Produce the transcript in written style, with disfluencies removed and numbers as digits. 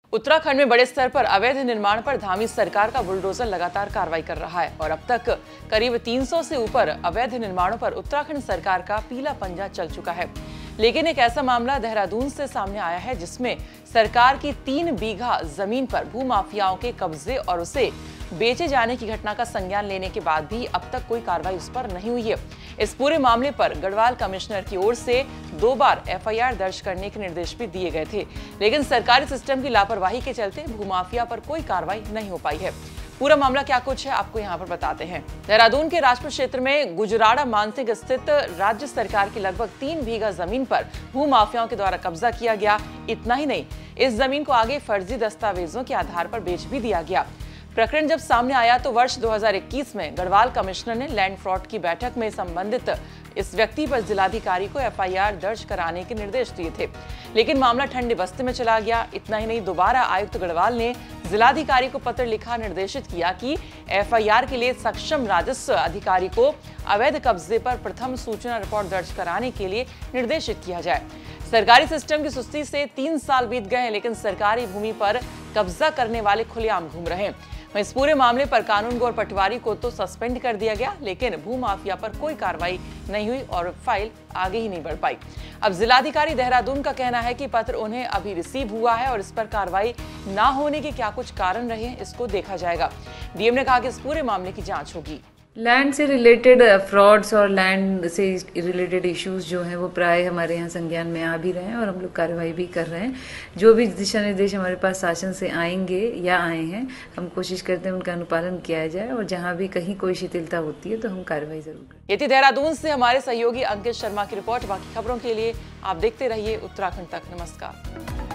उत्तराखंड में बड़े स्तर पर अवैध निर्माण पर धामी सरकार का बुलडोजर लगातार कार्रवाई कर रहा है और अब तक करीब 300 से ऊपर अवैध निर्माणों पर उत्तराखंड सरकार का पीला पंजा चल चुका है। लेकिन एक ऐसा मामला देहरादून से सामने आया है जिसमें सरकार की 3 बीघा जमीन पर भूमाफियाओं के कब्जे और उसे बेचे जाने की घटना का संज्ञान लेने के बाद भी अब तक कोई कार्रवाई उस पर नहीं हुई है। इस पूरे मामले पर गढ़वाल कमिश्नर की ओर से 2 बार एफआईआर दर्ज करने के निर्देश भी दिए गए थे, लेकिन सरकारी सिस्टम की लापरवाही के चलते भूमाफिया पर कोई कार्रवाई नहीं हो पाई है। पूरा मामला क्या कुछ है आपको यहाँ पर बताते हैं। देहरादून के राजपुर क्षेत्र में गुजराड़ा मानसिंह स्थित राज्य सरकार की लगभग 3 बीघा जमीन पर भूमाफियाओं के द्वारा कब्जा किया गया। इतना ही नहीं, इस जमीन को आगे फर्जी दस्तावेजों के आधार पर बेच भी दिया गया। प्रकरण जब सामने आया तो वर्ष 2021 में गढ़वाल कमिश्नर ने लैंड फ्रॉड की बैठक में संबंधित इस व्यक्ति पर जिलाधिकारी को एफआईआर दर्ज कराने के निर्देश दिए थे, लेकिन मामला ठंडे बस्ते में चला गया। इतना ही नहीं, दोबारा आयुक्त गढ़वाल ने जिलाधिकारी को पत्र लिखा निर्देशित किया कि एफआईआर के लिए सक्षम राजस्व अधिकारी को अवैध कब्जे पर प्रथम सूचना रिपोर्ट दर्ज कराने के लिए निर्देशित किया जाए। सरकारी सिस्टम की सुस्ती से 3 साल बीत गए हैं, लेकिन सरकारी भूमि पर कब्जा करने वाले खुलेआम घूम रहे हैं। इस पूरे मामले पर कानून गौर पटवारी को तो सस्पेंड कर दिया गया, लेकिन भूमाफिया पर कोई कार्रवाई नहीं हुई और फाइल आगे ही नहीं बढ़ पाई। अब जिलाधिकारी देहरादून का कहना है कि पत्र उन्हें अभी रिसीव हुआ है और इस पर कार्रवाई ना होने के क्या कुछ कारण रहे इसको देखा जाएगा। डीएम ने कहा कि इस पूरे मामले की जांच होगी। लैंड से रिलेटेड फ्रॉड्स और लैंड से रिलेटेड इश्यूज जो हैं वो प्राय हमारे यहाँ संज्ञान में आ भी रहे हैं और हम लोग कार्रवाई भी कर रहे हैं। जो भी दिशा निर्देश हमारे पास शासन से आएंगे या आए हैं, हम कोशिश करते हैं उनका अनुपालन किया जाए और जहाँ भी कहीं कोई शिथिलता होती है तो हम कार्रवाई जरूर करें। ये थी देहरादून से हमारे सहयोगी अंकित शर्मा की रिपोर्ट। बाकी खबरों के लिए आप देखते रहिए उत्तराखंड तक। नमस्कार।